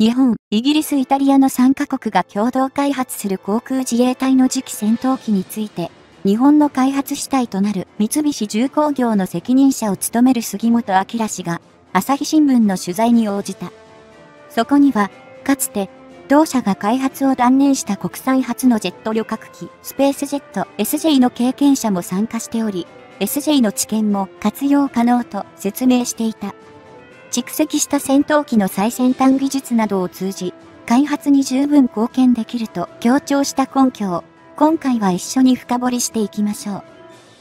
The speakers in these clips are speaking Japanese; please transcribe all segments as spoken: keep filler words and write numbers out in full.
日本、イギリス、イタリアのさんカ国が共同開発する航空自衛隊の次期戦闘機について、日本の開発主体となる三菱重工業の責任者を務める杉本明氏が、朝日新聞の取材に応じた。そこには、かつて、同社が開発を断念した国産初のジェット旅客機、スペースジェット エスジェー の経験者も参加しており、エスジェー の知見も活用可能と説明していた。蓄積した戦闘機の最先端技術などを通じ、開発に十分貢献できると強調した根拠を、今回は一緒に深掘りしていきましょう。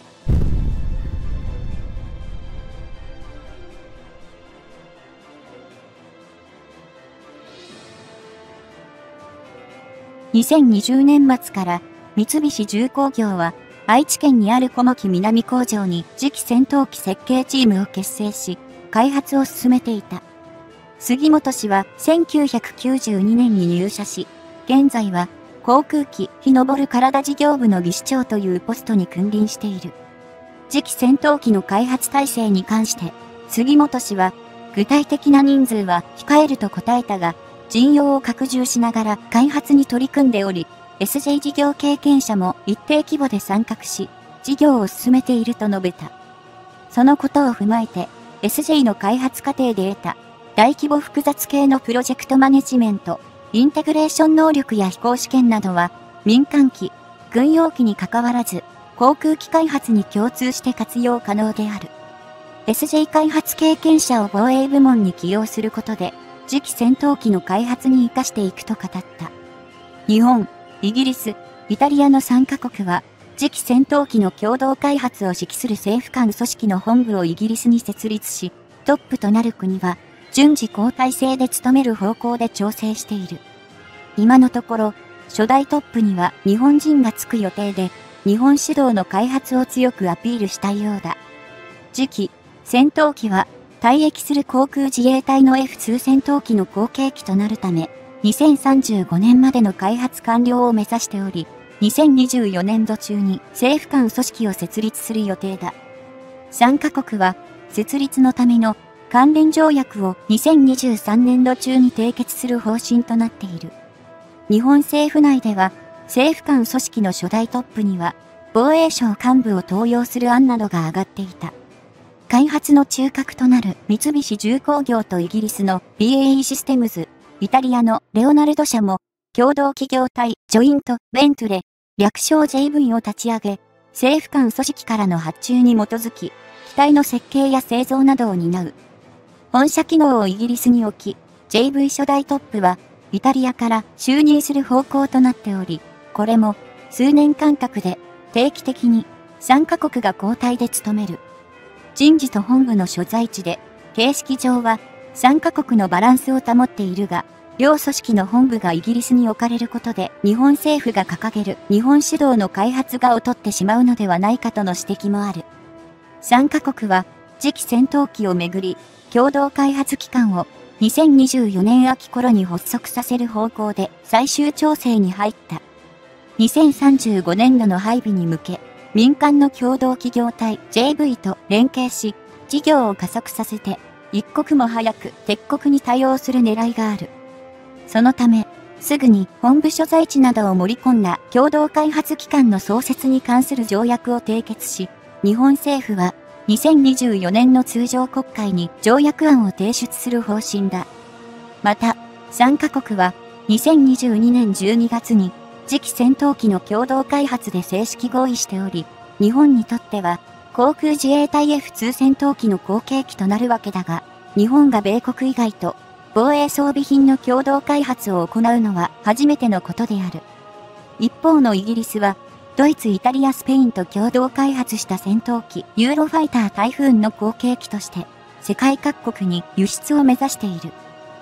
にせんにじゅうねん末から三菱重工業は愛知県にある小牧南工場に次期戦闘機設計チームを結成し、開発を進めていた。杉本氏はせんきゅうひゃくきゅうじゅうにねんに入社し、現在は航空機日昇る体事業部の技師長というポストに君臨している。次期戦闘機の開発体制に関して、杉本氏は具体的な人数は控えると答えたが、陣容を拡充しながら開発に取り組んでおり、エスジェー 事業経験者も一定規模で参画し、事業を進めていると述べた。そのことを踏まえて、エスジェー の開発過程で得た大規模複雑系のプロジェクトマネジメント、インテグレーション能力や飛行試験などは民間機、軍用機に関わらず航空機開発に共通して活用可能である。エスジェー 開発経験者を防衛部門に起用することで次期戦闘機の開発に生かしていくと語った。日本、イギリス、イタリアのさんカ国は次期戦闘機の共同開発を指揮する政府間組織の本部をイギリスに設立し、トップとなる国は順次交代制で務める方向で調整している。今のところ、初代トップには日本人がつく予定で、日本主導の開発を強くアピールしたいようだ。次期戦闘機は退役する航空自衛隊の エフツー 戦闘機の後継機となるため、にせんさんじゅうごねんまでの開発完了を目指しており、にせんにじゅうよねんど中に政府間組織を設立する予定だ。さんカ国は設立のための関連条約をにせんにじゅうさんねんど中に締結する方針となっている。日本政府内では政府間組織の初代トップには防衛省幹部を登用する案などが上がっていた。開発の中核となる三菱重工業とイギリスの ビーエーイー システムズ、イタリアのレオナルド社も共同企業体ジョイント・ベントレ、略称 ジェイブイ を立ち上げ、政府間組織からの発注に基づき、機体の設計や製造などを担う。本社機能をイギリスに置き、ジェイブイ 初代トップは、イタリアから就任する方向となっており、これも、数年間隔で、定期的に、さんカ国が交代で務める。人事と本部の所在地で、形式上は、さんカ国のバランスを保っているが、両組織の本部がイギリスに置かれることで、日本政府が掲げる日本主導の開発が劣ってしまうのではないかとの指摘もある。さんカ国は、次期戦闘機をめぐり、共同開発機関をにせんにじゅうよねん秋頃に発足させる方向で最終調整に入った。にせんさんじゅうごねんどの配備に向け、民間の共同企業体 ジェイブイ と連携し、事業を加速させて、一刻も早く敵国に対応する狙いがある。そのため、すぐに本部所在地などを盛り込んだ共同開発機関の創設に関する条約を締結し、日本政府はにせんにじゅうよねんの通常国会に条約案を提出する方針だ。また、さんカ国はにせんにじゅうにねんじゅうにがつに次期戦闘機の共同開発で正式合意しており、日本にとっては航空自衛隊 エフツー 戦闘機の後継機となるわけだが、日本が米国以外と防衛装備品の共同開発を行うのは初めてのことである。一方のイギリスは、ドイツ、イタリア、スペインと共同開発した戦闘機ユーロファイタータイフーンの後継機として、世界各国に輸出を目指している。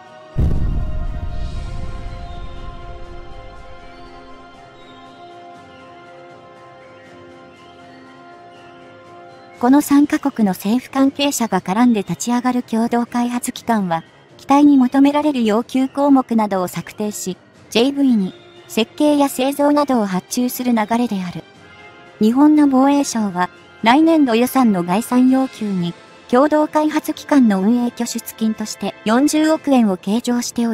このさんカ国の政府関係者が絡んで立ち上がる共同開発機関は、機体に求められる要求項目などを策定し、ジェイブイ に設計や製造などを発注する流れである。日本の防衛省は、来年度予算の概算要求に、共同開発機関の運営拠出金としてよんじゅうおくえんを計上しており、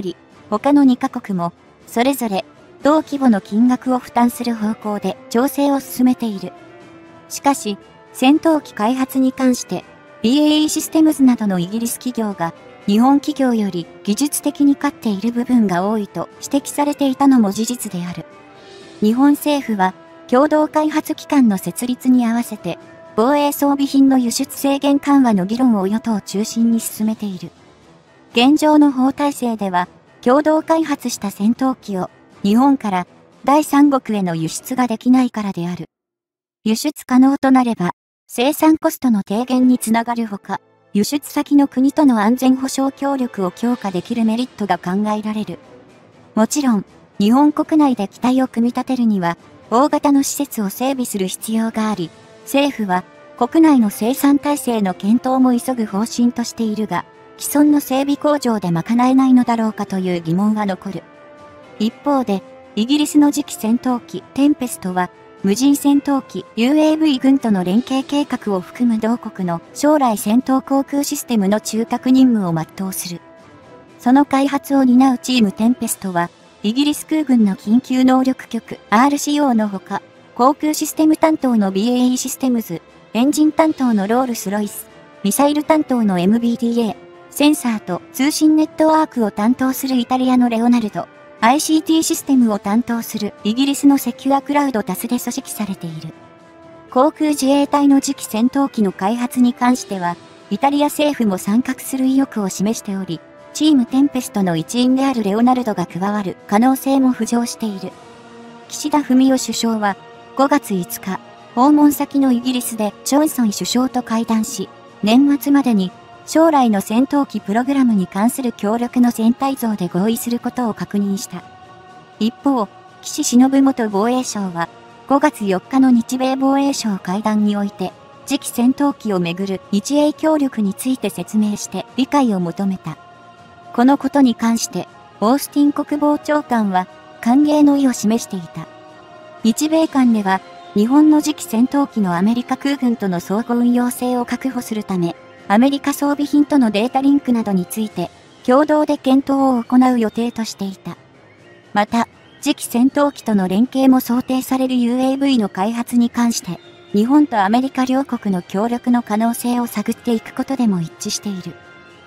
他のにカ国も、それぞれ、同規模の金額を負担する方向で調整を進めている。しかし、戦闘機開発に関して、ビーエーイー システムズなどのイギリス企業が、日本企業より技術的に勝っている部分が多いと指摘されていたのも事実である。日本政府は、共同開発機関の設立に合わせて、防衛装備品の輸出制限緩和の議論を与党を中心に進めている。現状の法体制では、共同開発した戦闘機を日本から第三国への輸出ができないからである。輸出可能となれば、生産コストの低減につながるほか、輸出先の国との安全保障協力を強化できるメリットが考えられる。もちろん、日本国内で機体を組み立てるには、大型の施設を整備する必要があり、政府は国内の生産体制の検討も急ぐ方針としているが、既存の整備工場で賄えないのだろうかという疑問は残る。一方で、イギリスの次期戦闘機テンペストは、無人戦闘機 ユーエーブイ 軍との連携計画を含む同国の将来戦闘航空システムの中核任務を全うする。その開発を担うチームテンペストは、イギリス空軍の緊急能力局 アールシーオー のほか、航空システム担当の ビーエーイー システムズ、エンジン担当のロールスロイス、ミサイル担当の エムビーディーエー、センサーと通信ネットワークを担当するイタリアのレオナルド、アイシーティー システムを担当するイギリスのセキュアクラウドタスで組織されている。航空自衛隊の次期戦闘機の開発に関しては、イタリア政府も参画する意欲を示しており、チームテンペストの一員であるレオナルドが加わる可能性も浮上している。岸田文雄首相はごがついつか、訪問先のイギリスでジョンソン首相と会談し、年末までに将来の戦闘機プログラムに関する協力の全体像で合意することを確認した。一方、岸忍元防衛相はごがつよっかの日米防衛相会談において、次期戦闘機をめぐる日英協力について説明して理解を求めた。このことに関して、オースティン国防長官は歓迎の意を示していた。日米間では、日本の次期戦闘機のアメリカ空軍との相互運用性を確保するため、アメリカ装備品とのデータリンクなどについて、共同で検討を行う予定としていた。また、次期戦闘機との連携も想定される ユーエーブイ の開発に関して、日本とアメリカ両国の協力の可能性を探っていくことでも一致している。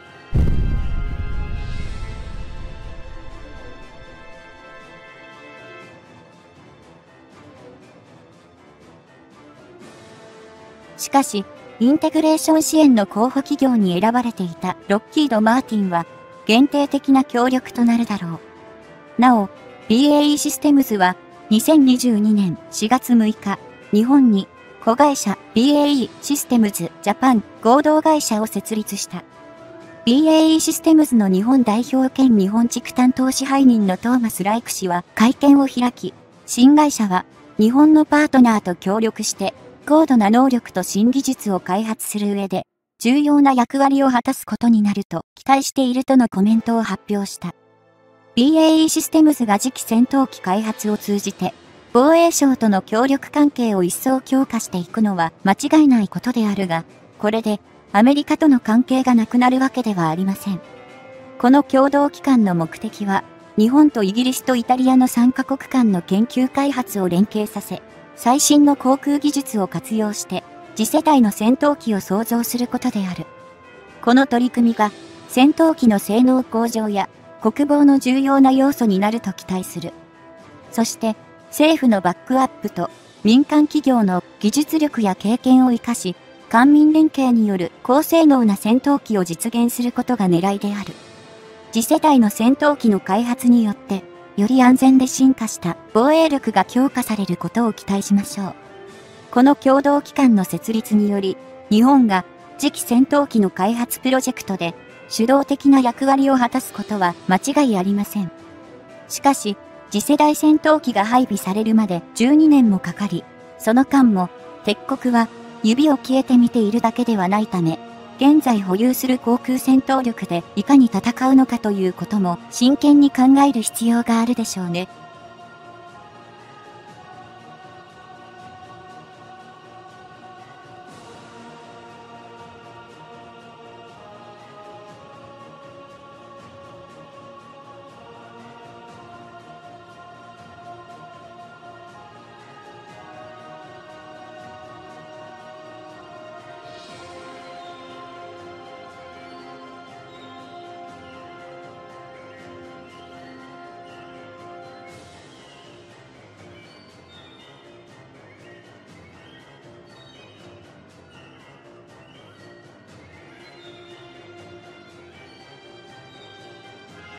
しかし、インテグレーション支援の候補企業に選ばれていたロッキード・マーティンは限定的な協力となるだろう。なお、ビーエーイー システムズはにせんにじゅうにねんしがつむいか、日本に子会社 ビーエーイー システムズジャパン合同会社を設立した。ビーエーイー システムズの日本代表兼日本地区担当支配人のトーマス・ライク氏は会見を開き、新会社は日本のパートナーと協力して、高度な能力と新技術を開発する上で、重要な役割を果たすことになると期待しているとのコメントを発表した。ビーエーイー システムズが次期戦闘機開発を通じて、防衛省との協力関係を一層強化していくのは間違いないことであるが、これでアメリカとの関係がなくなるわけではありません。この共同機関の目的は、日本とイギリスとイタリアのさんカ国間の研究開発を連携させ、最新の航空技術を活用して、次世代の戦闘機を創造することである。この取り組みが、戦闘機の性能向上や国防の重要な要素になると期待する。そして、政府のバックアップと民間企業の技術力や経験を生かし、官民連携による高性能な戦闘機を実現することが狙いである。次世代の戦闘機の開発によって、より安全で進化した防衛力が強化されることを期待しましょう。この共同機関の設立により、日本が次期戦闘機の開発プロジェクトで主導的な役割を果たすことは間違いありません。しかし、次世代戦闘機が配備されるまでじゅうにねんもかかり、その間も敵国は指を消えて見ているだけではないため、現在保有する航空戦闘力でいかに戦うのかということも真剣に考える必要があるでしょうね。